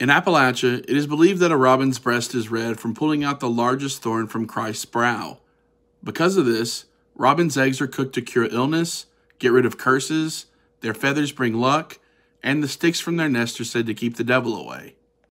In Appalachia, it is believed that a robin's breast is red from pulling out the largest thorn from Christ's brow. Because of this, robins' eggs are cooked to cure illness, get rid of curses, their feathers bring luck, and the sticks from their nest are said to keep the devil away.